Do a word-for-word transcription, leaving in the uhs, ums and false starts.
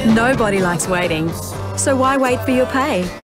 Nobody likes waiting, so why wait for your pay?